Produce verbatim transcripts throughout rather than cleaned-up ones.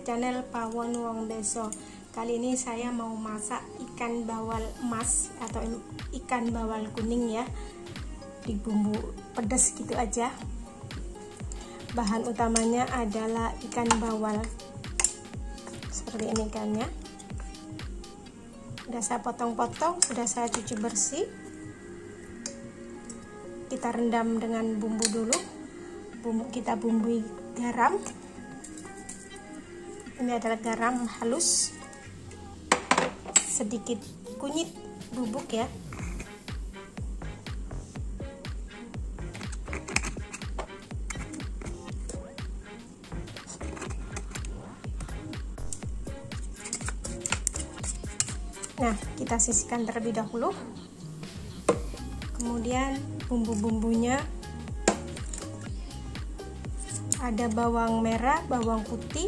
channel Pawon Wong Deso. Kali ini saya mau masak ikan bawal emas atau ikan bawal kuning ya, di bumbu pedas gitu aja. Bahan utamanya adalah ikan bawal seperti ini ikannya. Sudah saya potong-potong, sudah saya cuci bersih. Kita rendam dengan bumbu dulu. Bumbu kita bumbui garam. Ini adalah garam halus, sedikit kunyit bubuk ya. Nah, kita sisihkan terlebih dahulu. Kemudian bumbu-bumbunya ada bawang merah, bawang putih,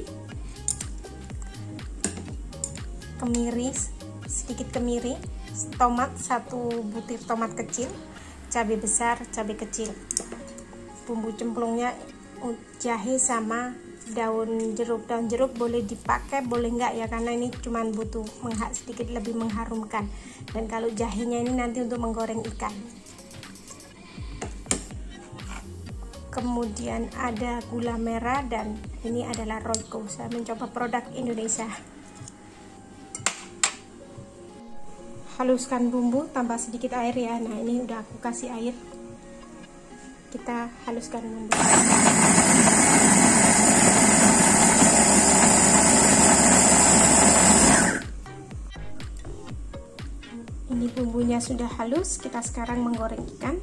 kemiri, sedikit kemiri, tomat satu butir tomat kecil, cabai besar, cabai kecil. Bumbu cemplungnya jahe sama daun jeruk. Daun jeruk boleh dipakai, boleh enggak ya, karena ini cuman butuh mengha sedikit lebih mengharumkan. Dan kalau jahenya ini nanti untuk menggoreng ikan. Kemudian ada gula merah dan ini adalah Royco. Saya mencoba produk Indonesia. Haluskan bumbu, tambah sedikit air ya. Nah, ini udah aku kasih air. Kita haluskan bumbu. Ini bumbunya sudah halus. Kita sekarang menggoreng ikan.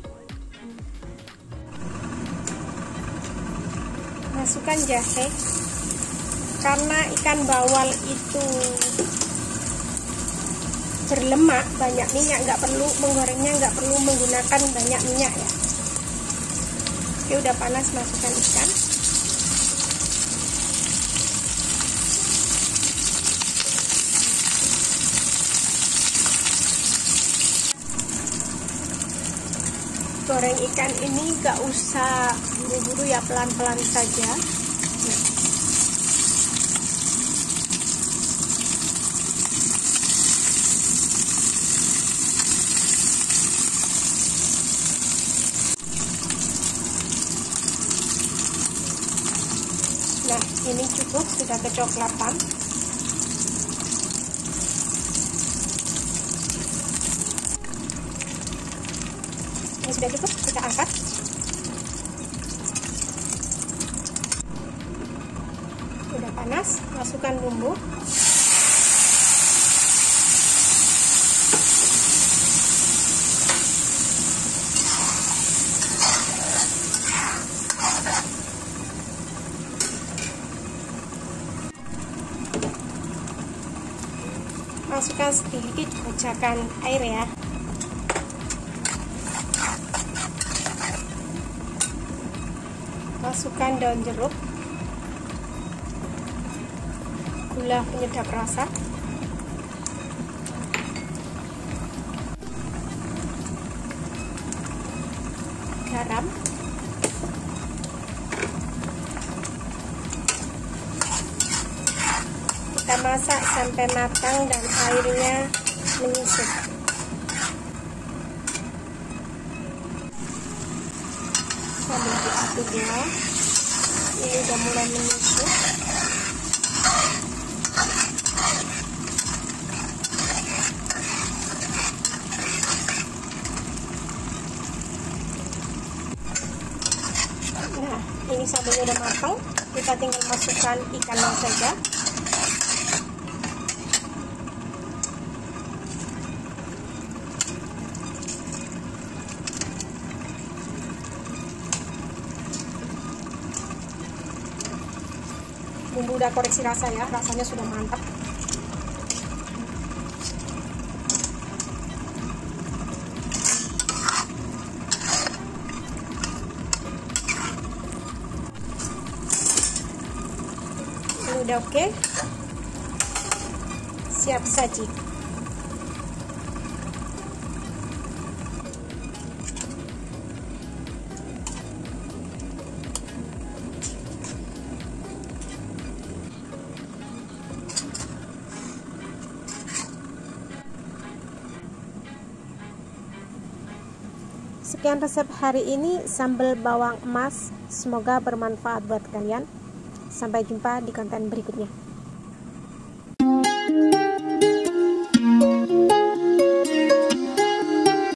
Masukkan jahe. Karena ikan bawal itu berlemak, banyak minyak, nggak perlu menggorengnya, nggak perlu menggunakan banyak minyak ya. Oke, udah panas, masukkan ikan. Goreng ikan ini nggak usah buru-buru ya, pelan-pelan saja. Nah. Nah, ini cukup, sudah kecoklatan. Ini sudah cukup, kita angkat. Sudah panas, masukkan bumbu. Masukkan sedikit kocakan air ya. Masukkan daun jeruk, gula penyedap rasa, garam, kita masak sampai matang dan airnya menyusut. Sambil diaduk ya. Ini udah mulai menyusut. Nah, ini sambelnya udah matang. Kita tinggal masukkan ikannya saja. Bumbu udah koreksi rasa ya, rasanya sudah mantap. Ini udah oke, siap saji. Sekian resep hari ini sambal bawang emas. Semoga bermanfaat buat kalian. Sampai jumpa di konten berikutnya.